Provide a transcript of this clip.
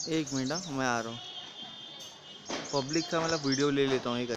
एक मिनट, हाँ मैं आ रहा हूँ। पब्लिक का मतलब वीडियो ले लेता हूँ एक